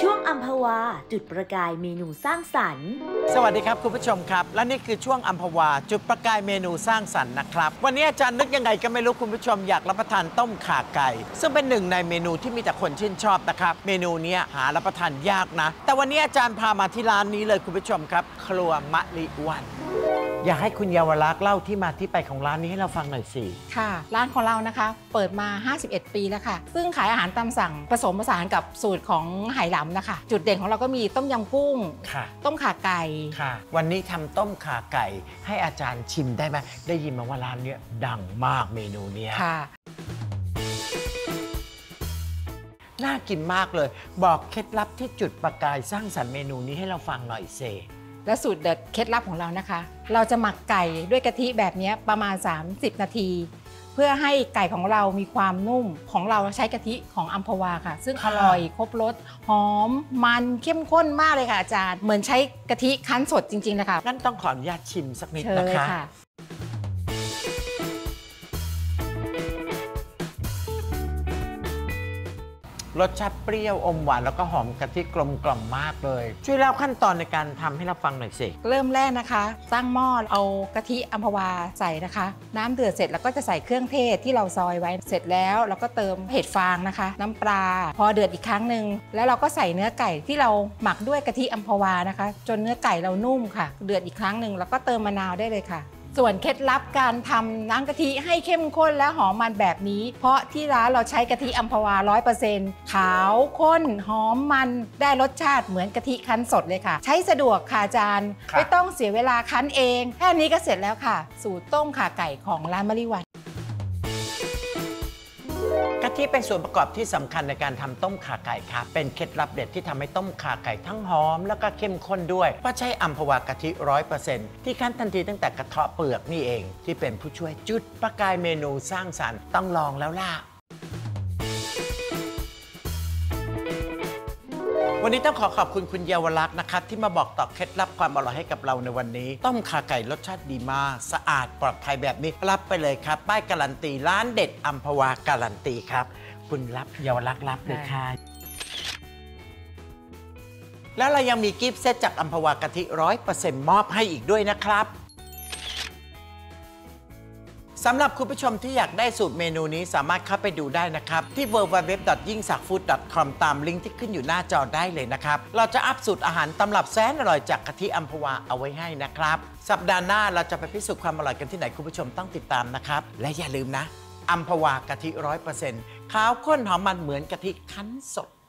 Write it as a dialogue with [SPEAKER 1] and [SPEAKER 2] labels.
[SPEAKER 1] ช่วงอัมพวาจุดประกายเมนูสร้างสรรค์
[SPEAKER 2] สวัสดีครับคุณผู้ชมครับและนี่คือช่วงอัมพวาจุดประกายเมนูสร้างสรรค์นะครับวันนี้อาจารย์นึกยังไงก็ไม่รู้คุณผู้ชมอยากรับประทานต้มข่าไก่ซึ่งเป็นหนึ่งในเมนูที่มีแต่คนชื่นชอบนะครับเมนูนี้หารับประทานยากนะแต่วันนี้อาจารย์พามาที่ร้านนี้เลยคุณผู้ชมครับครัวมะลิวันอยากให้คุณเยาวลักษณ์เล่าที่มาที่ไปของร้านนี้ให้เราฟังหน่อยสิ
[SPEAKER 3] ค่ะร้านของเรานะคะเปิดมา 51 ปีแล้วค่ะซึ่งขายอาหารตามสั่งผสมผสานกับสูตรของไหหลำนะคะจุดเด่นของเราก็มีต้มยำกุ้งต้มข่าไก่
[SPEAKER 2] ค่ะวันนี้ทำต้มข่าไก่ให้อาจารย์ชิมได้ไหมได้ยินมาว่าร้านนี้ดังมากเมนูนี้
[SPEAKER 3] ค่ะ
[SPEAKER 2] น่ากินมากเลยบอกเคล็ดลับที่จุดประกายสร้างสรรค์เมนูนี้ให้เราฟังหน่อยเซ
[SPEAKER 3] และสูตรเด็ดเคล็ดลับของเรานะคะเราจะหมักไก่ด้วยกะทิแบบนี้ประมาณ30 นาทีเพื่อให้ไก่ของเรามีความนุ่มของเราใช้กะทิของอัมพวาค่ะซึ่งอร่อยครบรสหอมมันเข้มข้นมากเลยค่ะอาจารย์เหมือนใช้กะทิคั้นสดจริงๆนะคะ
[SPEAKER 2] งั้นต้องขออนุญาตชิมสักนิดนะคะรสชาติเปรี้ยวอมหวานแล้วก็หอมกะทิกลมกล่อมมากเลยช่วยเล่าขั้นตอนในการทำให้เราฟังหน่อยสิ
[SPEAKER 3] เริ่มแรกนะคะตั้งหม้อเอากะทิอัมพวาใส่นะคะน้ำเดือดเสร็จแล้วก็จะใส่เครื่องเทศที่เราซอยไว้เสร็จแล้วเราก็เติมเห็ดฟางนะคะน้ำปลาพอเดือดอีกครั้งหนึ่งแล้วเราก็ใส่เนื้อไก่ที่เราหมักด้วยกะทิอัมพวานะคะจนเนื้อไก่เรานุ่มค่ะเดือดอีกครั้งหนึ่งแล้วก็เติมมะนาวได้เลยค่ะส่วนเคล็ดลับการทำน้ำกะทิให้เข้มข้นและหอมมันแบบนี้เพราะที่ร้านเราใช้กะทิอัมพวา 100% ขาวข้นหอมมันได้รสชาติเหมือนกะทิคั้นสดเลยค่ะใช้สะดวกค่ะอาจารย์ไม่ต้องเสียเวลาคั้นเองแค่นี้ก็เสร็จแล้วค่ะสูตรต้มข่าไก่ของร้านมะลิวัน
[SPEAKER 2] กะทิเป็นส่วนประกอบที่สำคัญในการทำต้มข่าไก่ครับเป็นเคล็ดลับเด็ดที่ทำให้ต้มข่าไก่ทั้งหอมแล้วก็เข้มข้นด้วยเพราะใช้อัมพวากะทิ 100% ที่คั้นทันทีตั้งแต่กระเทาะเปลือกนี่เองที่เป็นผู้ช่วยจุดประกายเมนูสร้างสรรค์ต้องลองแล้วล่ะวันนี้ต้องขอบคุณคุณเยาวลักษณ์นะครับที่มาบอกต่อเคล็ดลับความอร่อยให้กับเราในวันนี้ต้มข่าไก่รสชาติดีมากสะอาดปลอดภัยแบบนี้รับไปเลยครับป้ายการันตีร้านเด็ดอัมพวาการันตีครับคุณรับเยาวลักษณ์รับเลยค่ะแล้วเรายังมีกิฟต์เซตจากอัมพวากะทิ 100% มอบให้อีกด้วยนะครับสำหรับคุณผู้ชมที่อยากได้สูตรเมนูนี้สามารถเข้าไปดูได้นะครับที่ www.yingsakfood.com ตามลิงก์ที่ขึ้นอยู่หน้าจอได้เลยนะครับเราจะอัพสูตรอาหารตำรับแสนอร่อยจากกะทิอัมพวาเอาไว้ให้นะครับสัปดาห์หน้าเราจะไปพิสูจน์ความอร่อยกันที่ไหนคุณผู้ชมต้องติดตามนะครับและอย่าลืมนะอัมพวากะทิ 100% ขาวข้นหอมมันเหมือนกะทิคั้นสด